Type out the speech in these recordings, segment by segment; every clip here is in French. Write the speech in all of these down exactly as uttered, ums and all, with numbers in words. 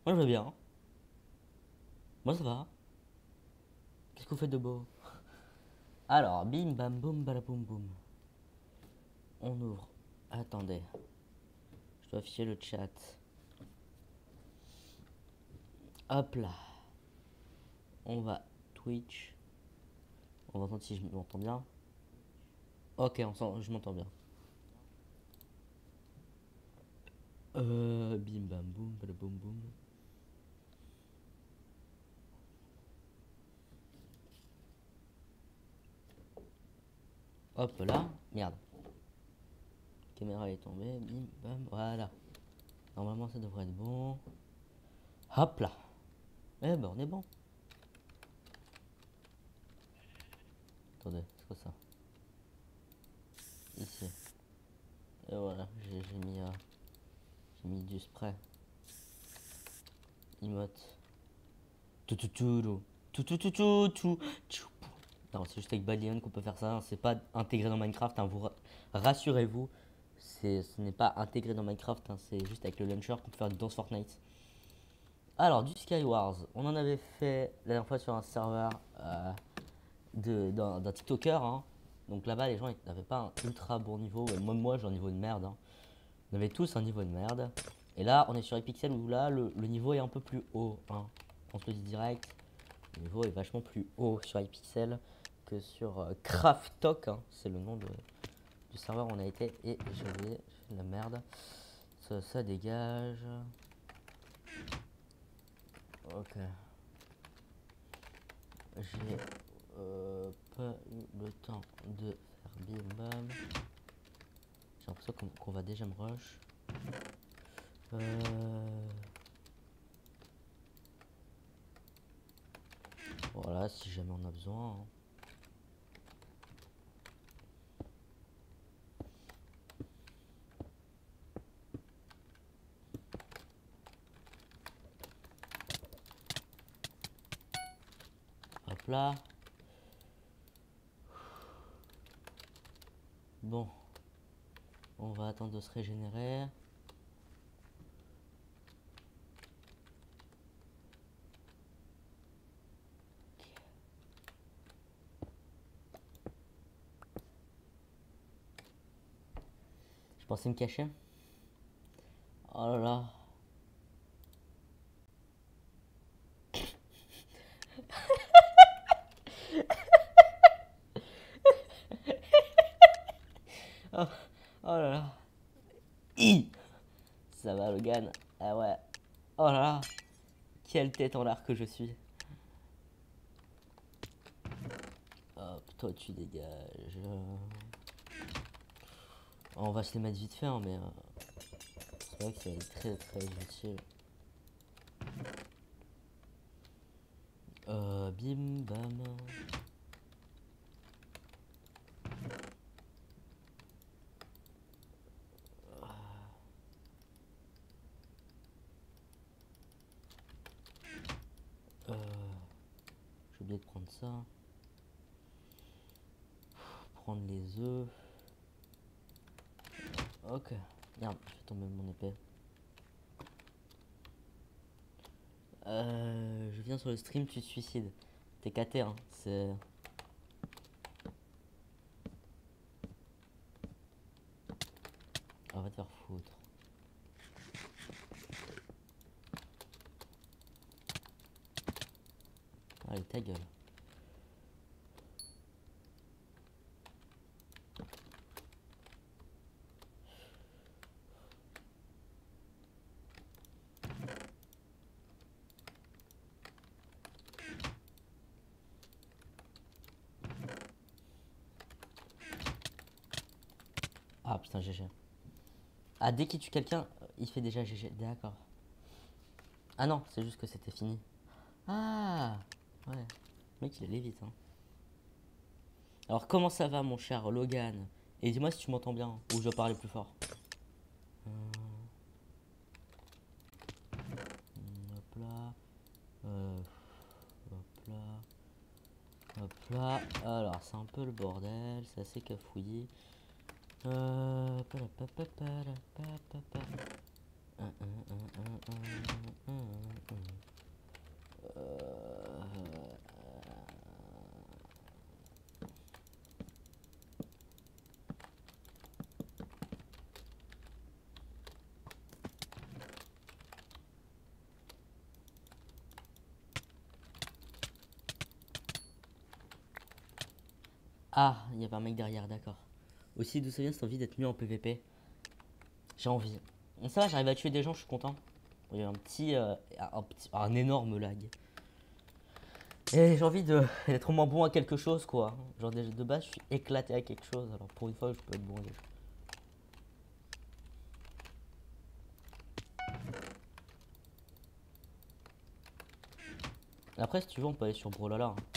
Moi je vais bien. Moi ça va. Qu'est-ce que vous faites de beau? Alors, bim bam boum balaboum boum. On ouvre. Attendez. Je dois afficher le chat. Hop là. On va Twitch. On va entendre si je m'entends bien. Ok, on sent, je m'entends bien. Euh, bim bam boum balaboum boum. Hop là. Merde. Caméra est tombée. Bim bam. Voilà. Normalement ça devrait être bon. Hop là. Eh ben on est bon. Attendez, c'est quoi ça? Ici. Et voilà, j'ai mis, euh, j'ai mis du spray. Emote. Tout tout tout tout tout tout tout tout. Non, c'est juste avec Balion qu'on peut faire ça. C'est pas intégré dans Minecraft. Hein, vous ra- rassurez-vous, c'est ce n'est pas intégré dans Minecraft. Hein, c'est juste avec le launcher qu'on peut faire du danse Fortnite. Alors du Skywars, on en avait fait la dernière fois sur un serveur euh, de- d'un d'un TikToker. Hein. Donc là-bas, les gens n'avaient pas un ultra bon niveau. Et même moi, j'ai un niveau de merde. Hein. On avait tous un niveau de merde. Et là, on est sur Epixel où là, le, le niveau est un peu plus haut. Hein. On se le dit direct. Le niveau est vachement plus haut sur iPixel que sur euh, Craftok. Hein. C'est le nom de, du serveur où on a été. Et j'ai oublié, j'ai fait de la merde. Ça, ça dégage. Ok. J'ai euh, pas eu le temps de faire bim bam. J'ai l'impression qu'on qu'on va déjà me rush. Euh... Voilà, si jamais on a besoin. Hein. Hop là. Bon. On va attendre de se régénérer. Je pensais me cacher. Oh là là. Oh, oh là là. I. Ça va, Logan. Ah ouais. Oh là là. Quelle tête en l'air que je suis. Hop, toi tu dégages. On va se les mettre vite fait, hein, mais euh, c'est vrai que c'est très très utile. Euh, bim bam. Euh, J'ai oublié de prendre ça. Prendre les œufs. Ok. Merde, je fais tomber mon épée. Euh, je viens sur le stream, tu te suicides. T'es caté, hein. C'est. On va te faire foutre. Allez, ta gueule. Ah putain, G G. Ah, dès qu'il tue quelqu'un, il fait déjà G G. D'accord. Ah non, c'est juste que c'était fini. Ah ouais. Le mec, il allait vite, hein. Alors, comment ça va, mon cher Logan? Et dis-moi si tu m'entends bien, hein, ou je dois parler plus fort. Euh, hop là. Euh, hop là. Hop là. Alors, c'est un peu le bordel, c'est assez cafouillis. Euh... Ah, il y avait un mec derrière, d'accord. Aussi, d'où ça vient cette envie d'être mieux en P V P? J'ai envie. Bon, ça va, j'arrive à tuer des gens, je suis content. Il y a un petit, euh, un petit, un énorme lag. Et j'ai envie de d'être au moins bon à quelque chose, quoi. Genre de, de base, je suis éclaté à quelque chose. Alors pour une fois, je peux être bon à quelque chose. Après, si tu veux, on peut aller sur Brawlhalla. Hein.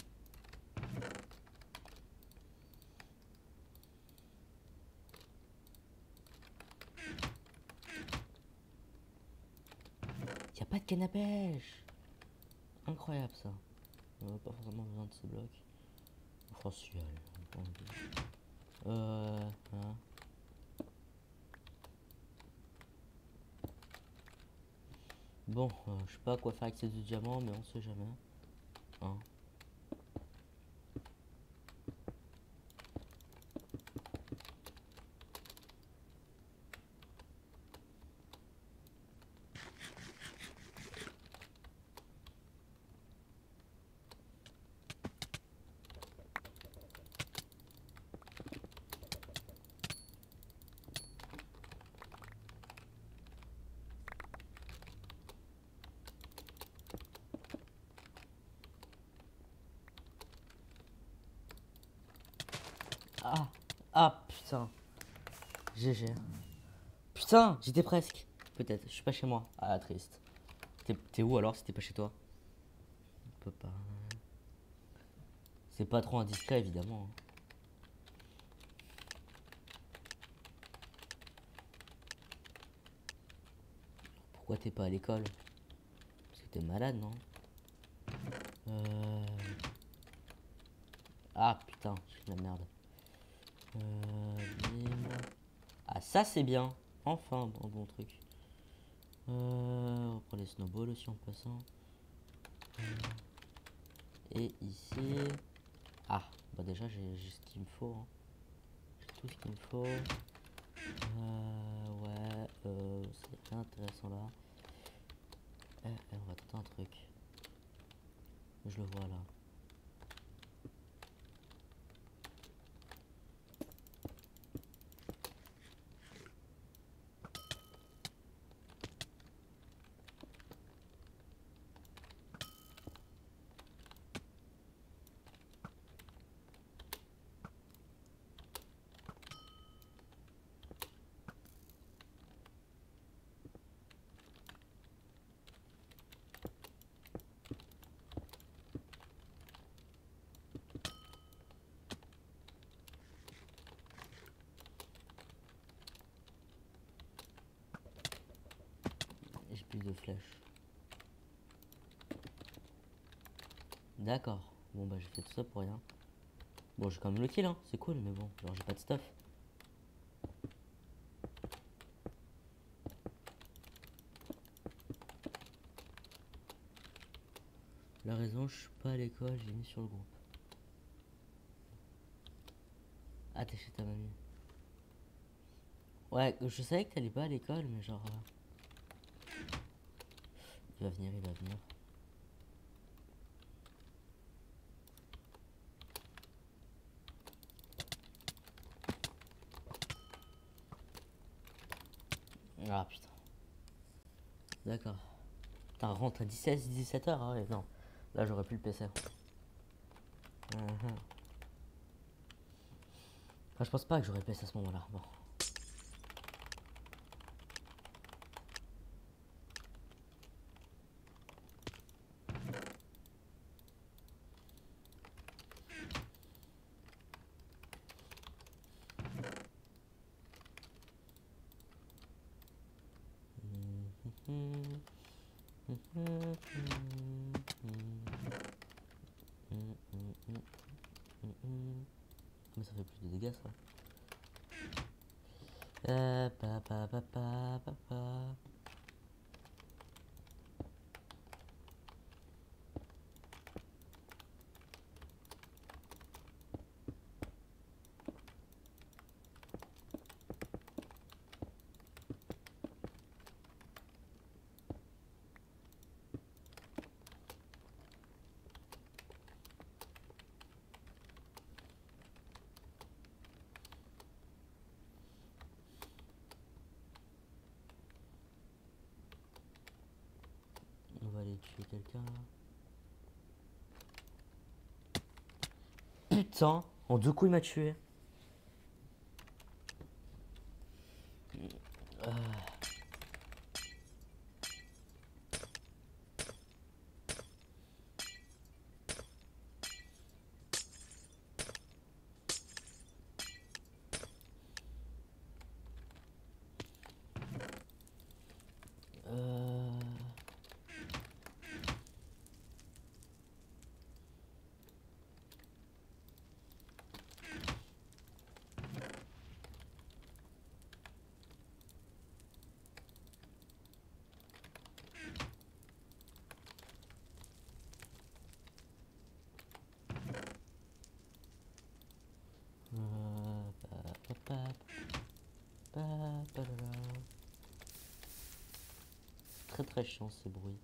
Y a pas de canne à pêche. Incroyable ça. On n'a pas forcément besoin de ces blocs. Enfin, si, allez. Euh. Hein. Bon, euh, je sais pas quoi faire avec ces deux diamants, mais on sait jamais. Hein. Ah, ah, putain. G G. Putain, j'étais presque. Peut-être, je suis pas chez moi. Ah, triste. T'es où alors si t'es pas chez toi? On peut pas. C'est pas trop indiscret évidemment. Hein. Pourquoi t'es pas à l'école? Parce que t'es malade, non? Euh... Ah putain, je suis de la merde. Euh... bim. Ah ça c'est bien. Enfin, bon, bon truc. Euh... On prend les snowballs aussi en passant. Euh, Et ici... Ah, bah déjà j'ai ce qu'il me faut. Hein. J'ai tout ce qu'il me faut. Euh... Ouais, euh... c'est intéressant là. Eh, eh, on va tenter un truc. Je le vois là. J'ai plus de flèches. D'accord. Bon bah j'ai fait tout ça pour rien. Bon j'ai quand même le kill hein, c'est cool mais bon, genre j'ai pas de stuff. La raison, je suis pas à l'école, j'ai mis sur le groupe. Ah t'es chez ta mamie. Ouais, je savais que t'allais pas à l'école mais genre... euh, Il va venir, il va venir. Ah putain. D'accord. Putain, rentre à dix-sept dix-sept heures, ah ouais, non. Là j'aurais plus le P C. Uh -huh. Enfin, je pense pas que j'aurais le P C à ce moment-là. Bon. Mais ça fait plus de dégâts ça. Euh, pa, pa, pa, pa, pa, pa. tuer quelqu'un là. Putain, en deux coups il m'a tué. Euh... Euh... Euh, pa, pa, pa, pa, pa, la, la. Très très chiant ces bruits.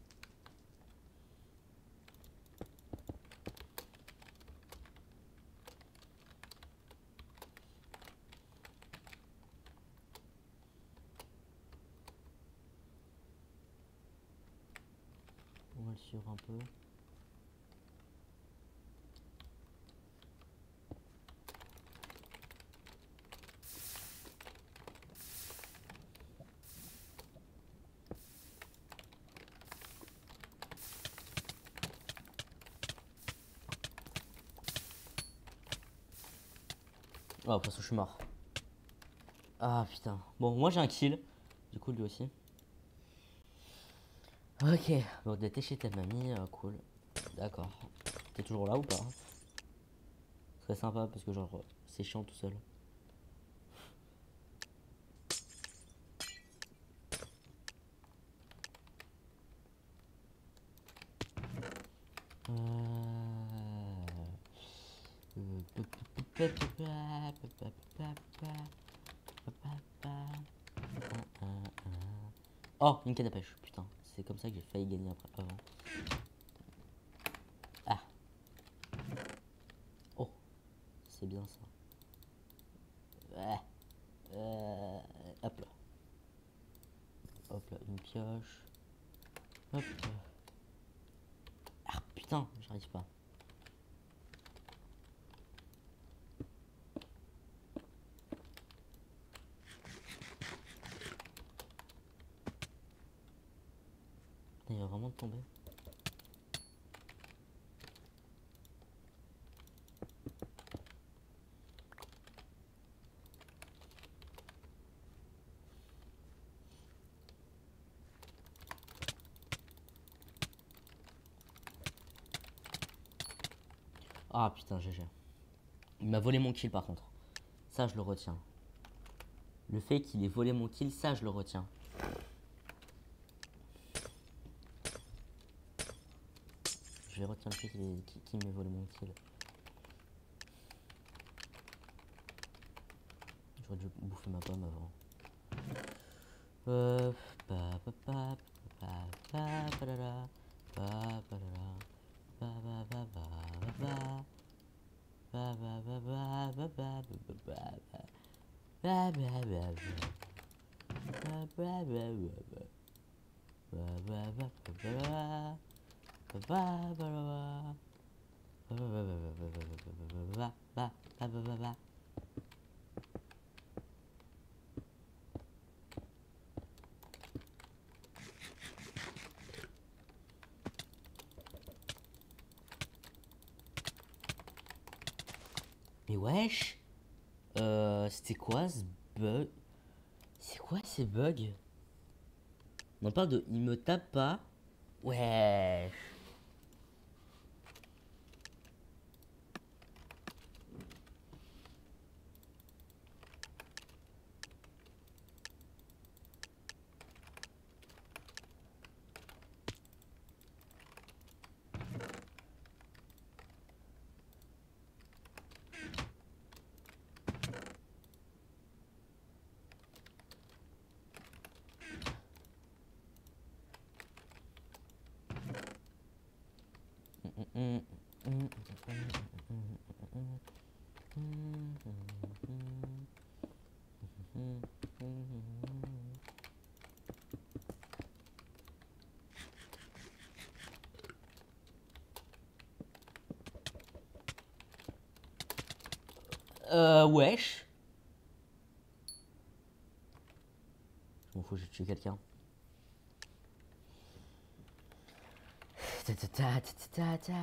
On va le suivre un peu. Oh, parce que je suis mort. Ah putain. Bon, moi j'ai un kill. Du coup, lui aussi. Ok. Bon, t'es chez ta mamie, euh, cool. D'accord. T'es toujours là ou pas? Très sympa parce que genre, c'est chiant tout seul. Oh, une canne à pêche, putain. C'est comme ça que j'ai failli gagner après, avant. Ah. Oh, c'est bien ça. Ouais. Euh, hop là. Hop là, une pioche. Hop là. Ah putain, j'arrive pas. Il va vraiment tomber. Ah putain, G G. Il m'a volé mon kill par contre. Ça, je le retiens. Le fait qu'il ait volé mon kill, ça, je le retiens. Je vais retenir le fait qu'il qui, qui m'ait volé mon kill. J'aurais dû bouffer ma pomme avant. Euh, pa, pa, pa, pa, pa, pa, la, la, pa, pa, la, la, pa, pa, pa, pa, pa, pa. Ba ba ba ba ba ba ba ba ba. Ba ba ba ba. Ba ba ba ba ba. Ba ba ba ba ba. Ba ba ba ba. Ba ba ba ba ba ba ba ba ba. Mais wesh, euh, c'était quoi ce bug? C'est quoi ces bugs? On parle de il me tape pas. Wesh. Euh, wesh. Je m'en fous, j'ai tué quelqu'un. Ta ta ta ta ta ta.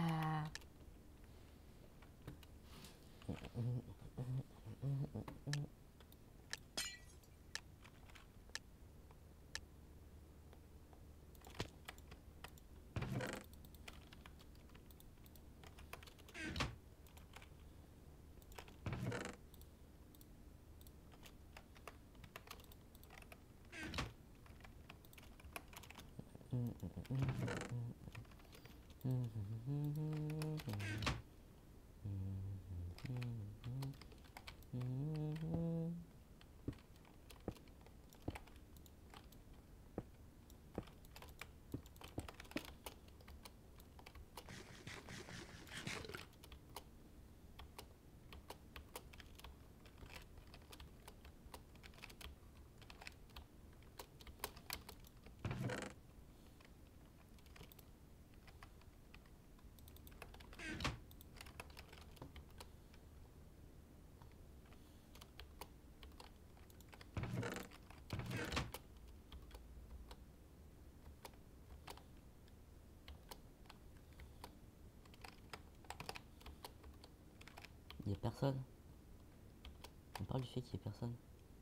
Il y a personne. On parle du fait qu'il y ait personne.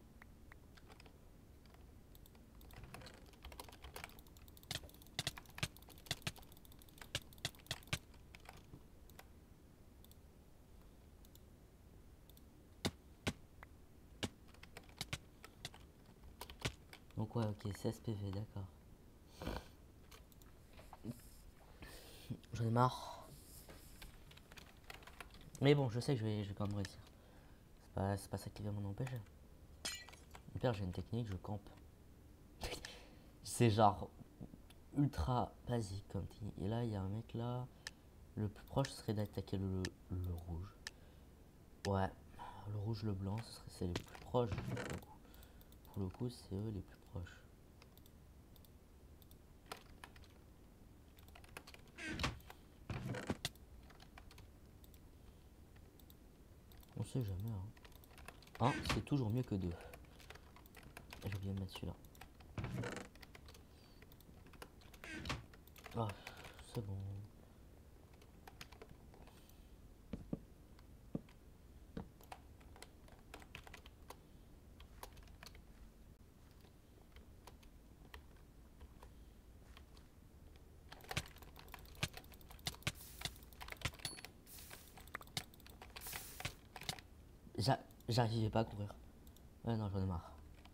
Donc ouais, ok, seize P V, d'accord. J'en ai marre. Mais bon, je sais que je vais, je vais quand même réussir. C'est pas, c'est pas ça qui va m'en empêcher. Mon père, j'ai une technique, je campe. C'est genre ultra basique comme technique. Et là, il y a un mec là. Le plus proche serait d'attaquer le, le rouge. Ouais, le rouge, le blanc, ce serait c'est les plus proches. Pour le coup, pour le coup c'est eux les plus proches. On sait jamais. Hein. Un, c'est toujours mieux que deux. J'ai oublié de mettre celui-là. Ah, c'est bon. J'a- J'arrivais pas à courir. Ouais, non, j'en ai marre.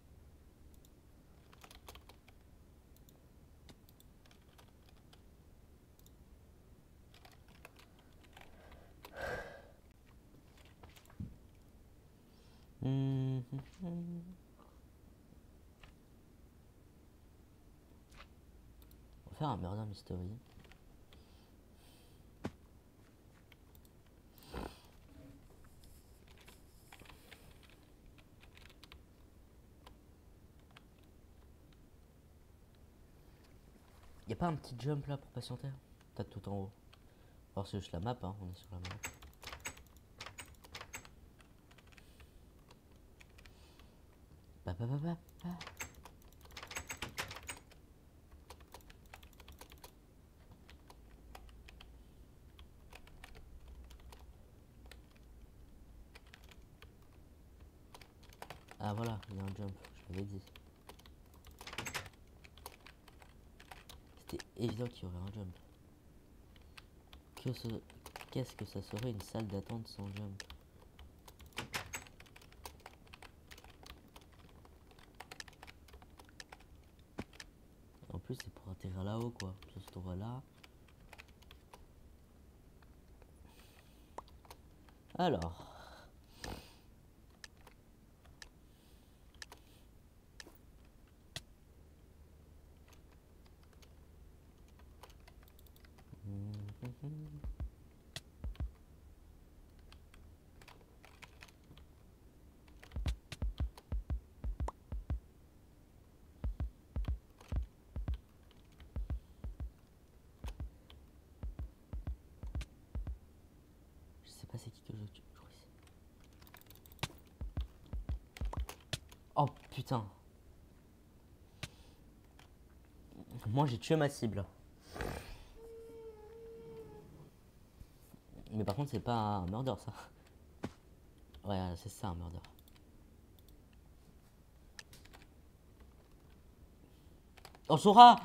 Hum, hum, hum. On va faire un murder mystery. Y a pas un petit jump là pour patienter? Peut-être tout en haut. Alors c'est juste la map, hein, on est sur la map. Bah, bah, bah, bah, bah. Ah voilà, il y a un jump, je l'avais dit. C'était évident qu'il y aurait un jump. Que ce... Qu'est-ce que ça serait une salle d'attente sans jump? En plus c'est pour atterrir là-haut quoi. Ça se trouve là. Alors. Je sais pas c'est qui que je tue. Je crois que c'est- Oh putain. Moi j'ai tué ma cible. Mais par contre c'est pas un murder ça. Ouais c'est ça un murder. Oh Sora.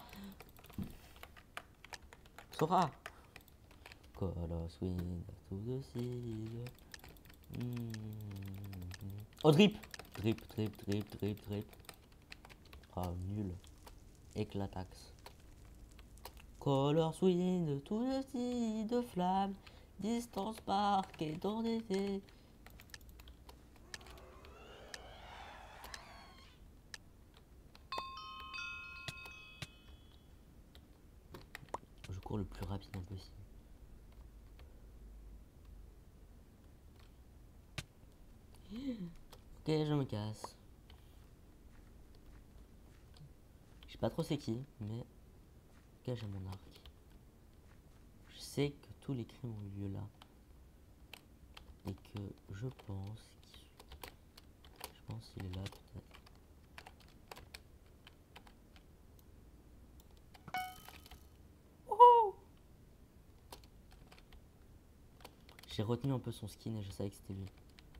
Sora. Colors wind to the sea. Mm. Oh drip. Drip, drip, drip, drip, drip. Oh nul. Éclataxe. Colors wind to the sea de flamme. Distance parquet dans l'été. Je cours le plus rapidement possible. Ok, je me casse. Je sais pas trop c'est qui, mais ok, j'ai mon arc. Je sais que tous les crimes ont eu lieu là. Et que je pense qu'il... Je pense qu'il est là peut-être. Oh, j'ai retenu un peu son skin et je savais que c'était lui.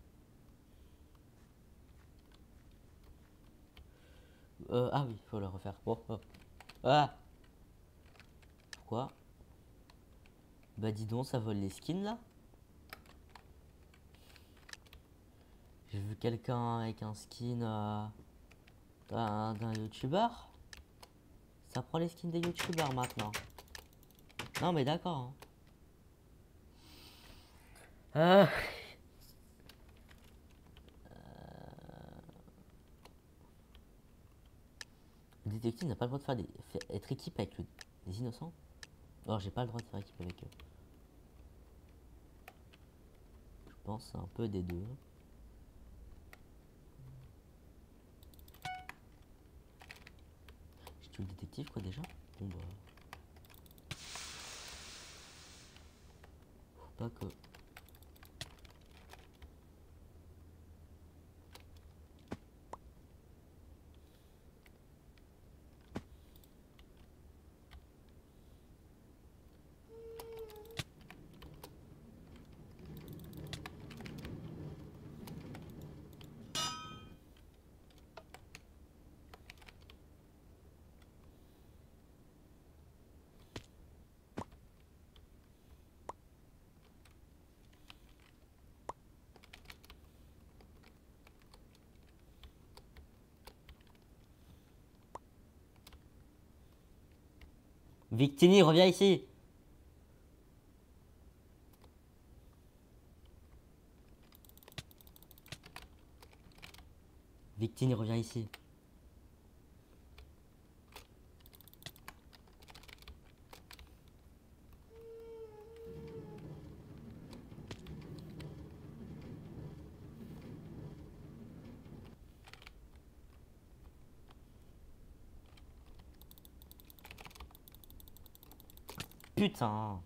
Euh, ah oui, faut le refaire. Oh, oh. Ah. Pourquoi? Bah dis donc, ça vole les skins là. J'ai vu quelqu'un avec un skin euh, d'un d'un youtubeur. Ça prend les skins des youtubeurs maintenant. Non mais d'accord. Hein. Euh... Le détective n'a pas le droit de faire des, faire, être équipe avec le, les innocents. Alors j'ai pas le droit de faire équipe avec eux. Je pense c'est un peu des deux. J'ai tué le détective quoi déjà. Bon bah. Faut pas que... Victini, reviens ici. Victini, reviens ici. Putain.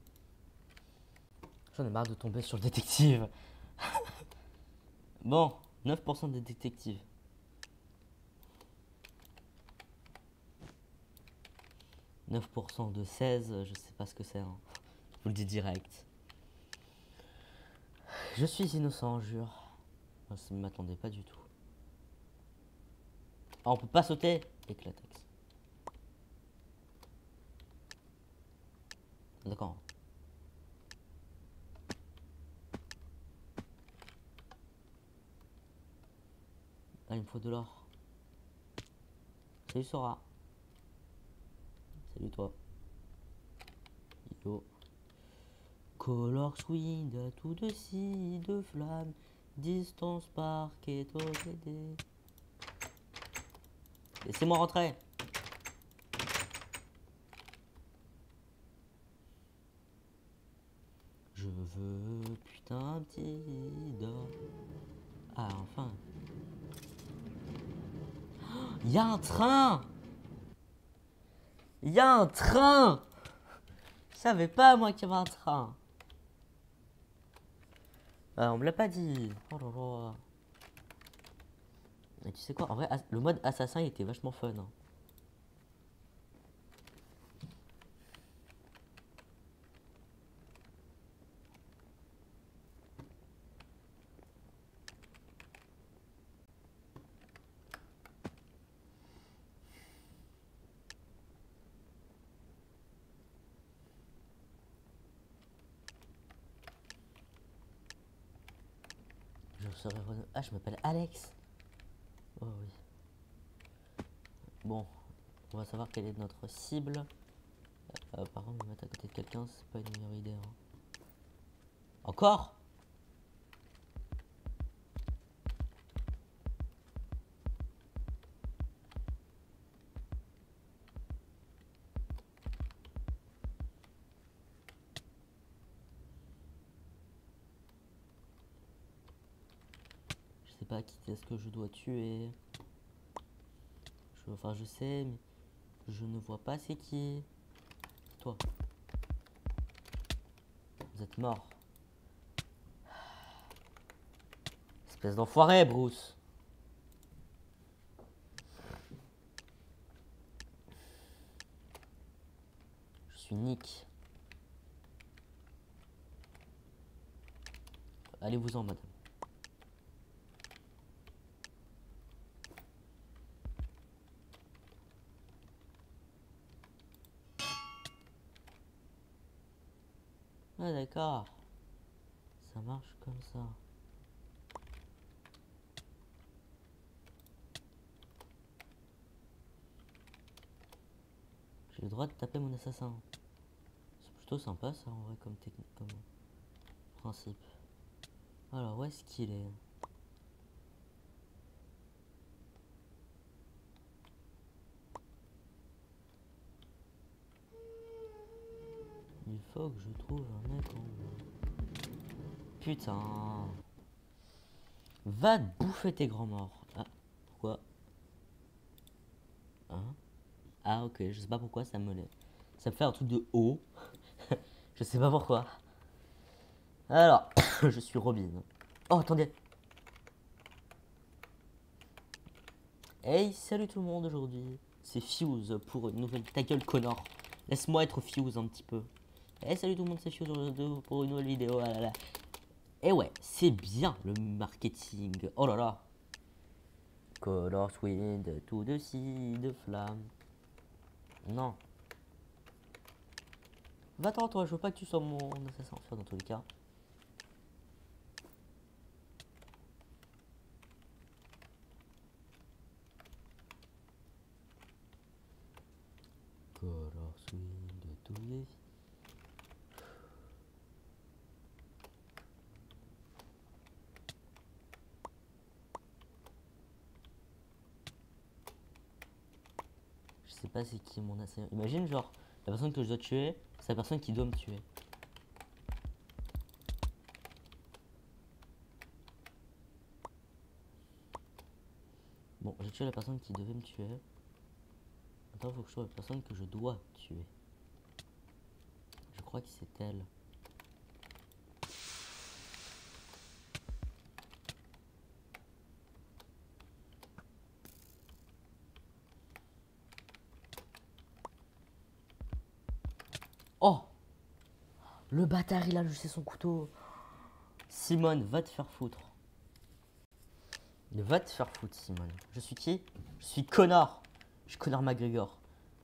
J'en ai marre de tomber sur le détective. Bon, neuf pour cent des détectives. neuf pour cent de seize, je sais pas ce que c'est. Hein. Je vous le dis direct. Je suis innocent, jure. Ça ne m'attendait pas du tout. Oh, on peut pas sauter. Éclataxe. D'accord. Ah, il me faut de l'or. Salut Sora. Salut toi. Yo. Colors wind à tout de si de flamme. Distance parquet au D D. Laissez-moi rentrer. Je veux putain un petit dor. Ah enfin. Il y a un train. Il y a un train. Je savais pas moi qu'il y avait un train. Ah, on me l'a pas dit. Oh là Et tu sais quoi, en vrai, le mode assassin il était vachement fun. Hein. Je serais... Ah, je m'appelle Alex. Oh oui. Bon, on va savoir quelle est notre cible. Euh, par contre, me mettre à côté de quelqu'un, c'est pas une meilleure idée. Hein. Encore? Je sais pas qui est-ce que je dois tuer. Je... Enfin, je sais, mais je ne vois pas c'est qui. C'est toi. Vous êtes mort. Espèce d'enfoiré, Bruce. Je suis Nick. Allez-vous-en, madame. Ah d'accord. Ça marche comme ça. J'ai le droit de taper mon assassin. C'est plutôt sympa ça en vrai comme technique, comme principe. Alors où est-ce qu'il est? Il faut que je trouve un mec en bas. Putain. Va te bouffer tes grands morts. Ah, pourquoi? Hein? Ah ok, je sais pas pourquoi ça me lève. Ça me fait un truc de haut. Je sais pas pourquoi. Alors, je suis Robin. Oh, attendez. Hey, salut tout le monde aujourd'hui. C'est Fuse pour une nouvelle... Ta gueule, Connor. Laisse-moi être Fuse un petit peu. Hey, salut tout le monde, c'est Fuse pour une nouvelle vidéo. Ah là là. Et ouais, c'est bien le marketing. Oh là là. Color Wind, tout de ci, de flamme. Non. Va-t'en toi, je veux pas que tu sois mon assassin en fer dans tous les cas. Color Wind, tout de ci. Je sais pas c'est qui mon assassin. Imagine genre, la personne que je dois tuer, c'est la personne qui doit me tuer. Bon, j'ai tué la personne qui devait me tuer. Maintenant, il faut que je trouve la personne que je dois tuer. Je crois que c'est elle. Oh! Le bâtard, il a jeté son couteau. Simone, va te faire foutre. Va te faire foutre, Simone. Je suis qui? Je suis Connor. Je suis Connor McGregor.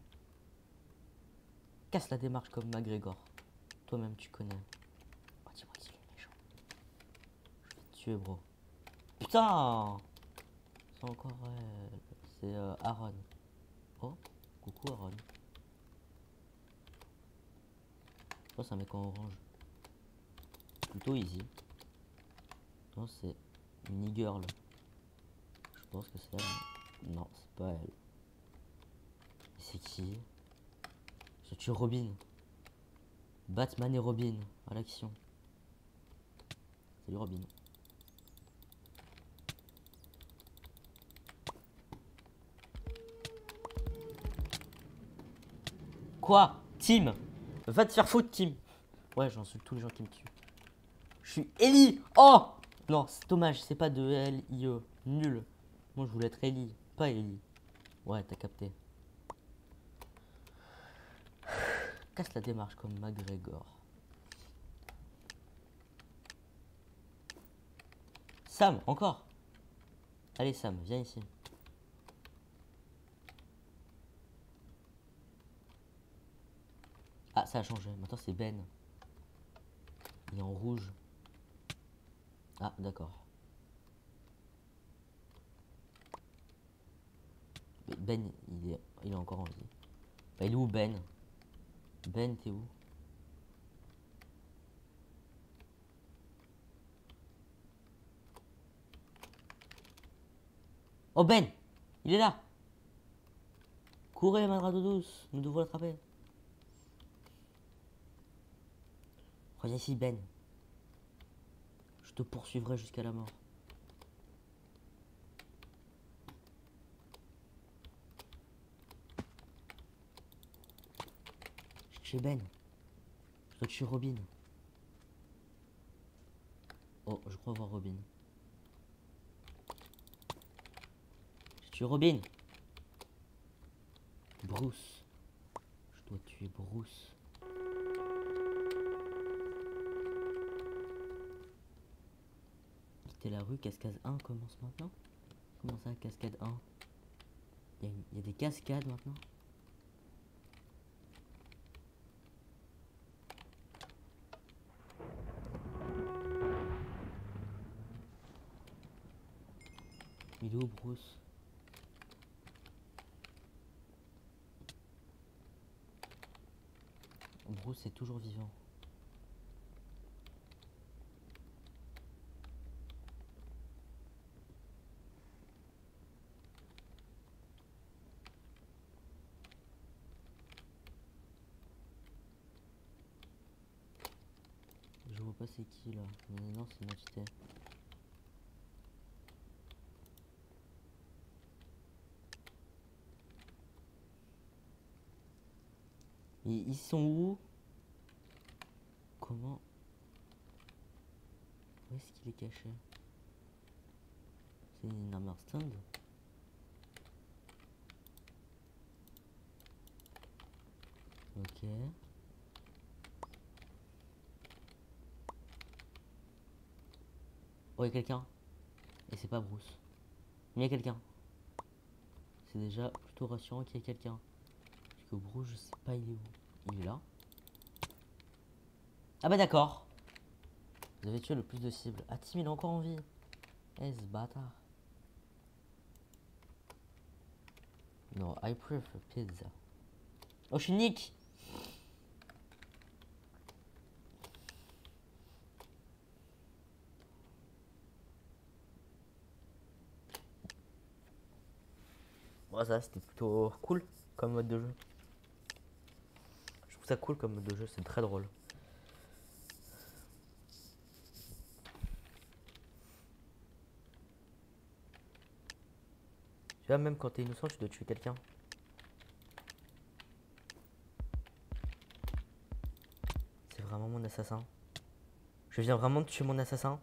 Casse la démarche comme McGregor. Toi-même, tu connais. Oh, dis-moi qu'il est méchant. Je vais te tuer, bro. Putain! C'est encore elle. C'est euh, Aaron. Oh, coucou Aaron. Je pense c'est un mec en orange. Plutôt easy. Non, c'est une girl. Je pense que c'est elle. Non, c'est pas elle. C'est qui? Je tue Robin. Batman et Robin à l'action. Salut Robin. Quoi? Tim? Va te faire foutre, Tim. Ouais, j'insulte tous les gens qui me tuent. Je suis Ellie. Oh! Non, c'est dommage, c'est pas de L I E. Nul. Moi, je voulais être Ellie, pas Ellie. Ouais, t'as capté. Casse la démarche comme McGregor. Sam, encore. Allez, Sam, viens ici. Ah, ça a changé. Maintenant, c'est Ben. Il est en rouge. Ah, d'accord. Ben, il est, il est encore en vie. Bah, il est où, Ben? Ben, t'es où? Oh, Ben! Il est là! Courez, Madrado douce, nous devons l'attraper. Reviens ici, Ben. Je te poursuivrai jusqu'à la mort. Je suis Ben. Je dois tuer Robin. Oh, je crois voir Robin. Je tue Robin. Bruce. Je dois tuer Bruce. Quitter la rue, cascade un commence maintenant. Comment ça, cascade un? Il y, a, il y a des cascades maintenant. Il est où, Bruce? Bruce est toujours vivant. Je vois pas c'est qui là. Mais non, c'est une entité. Et ils sont où? Comment? Où est-ce qu'il est caché? C'est une armor stand? Ok. Oh, il y a quelqu'un. Et c'est pas Bruce. Mais il y a quelqu'un. C'est déjà plutôt rassurant qu'il y ait quelqu'un. Parce que Bruce, je sais pas il est où. Il est là. Ah bah d'accord. Vous avez tué le plus de cibles. Ah Tim il est encore en vie. Eh ce bâtard. Non, I prefer pizza. Oh je suis Nick. Bon ça c'était plutôt cool comme mode de jeu. Je trouve ça cool comme mode de jeu, c'est très drôle. Tu vois même quand t'es innocent tu dois tuer quelqu'un. C'est vraiment mon assassin. Je viens vraiment de tuer mon assassin.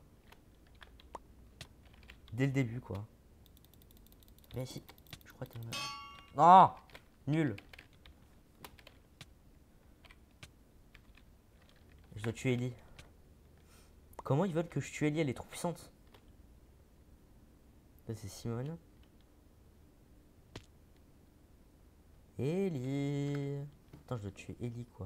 Dès le début quoi. Viens ici. Je crois que t'es... Non. Nul. Je dois tuer Ellie. Comment ils veulent que je tue Ellie? Elle est trop puissante. Là c'est Simone. Ellie. Attends, je dois tuer Ellie quoi.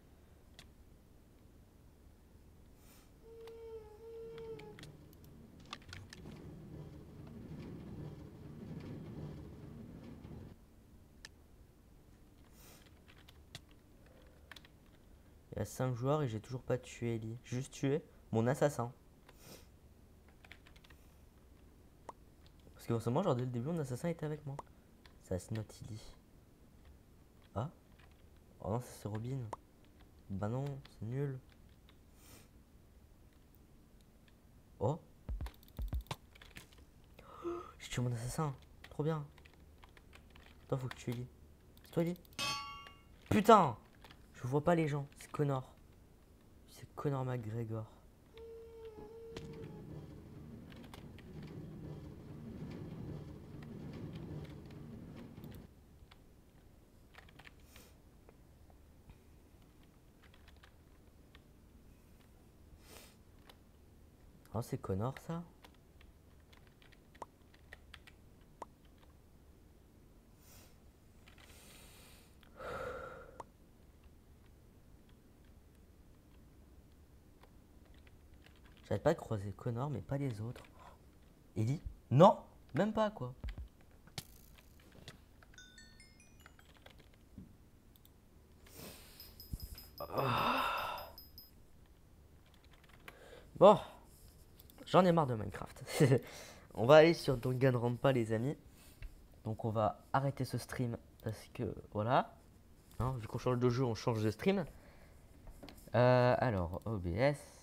Il y a cinq joueurs et j'ai toujours pas tué Ellie. J'ai juste tué mon assassin. Parce que en ce moment, genre dès le début, mon assassin était avec moi. Ça c'est notre Ellie. Ah. Oh non, c'est Robin. Bah non, c'est nul. Oh. J'ai tué mon assassin. Trop bien. Toi, faut que tu tues Ellie. C'est toi, Ellie? Putain. Je vois pas les gens. C'est Connor. C'est Connor McGregor. Oh, c'est Connor, ça. J'arrête pas de croiser Connor, mais pas les autres. Ellie? Non, même pas, quoi. Bon, j'en ai marre de Minecraft. On va aller sur Danganronpa, les amis. Donc on va arrêter ce stream parce que voilà. Hein, vu qu'on change de jeu, on change de stream. Euh, alors, O B S.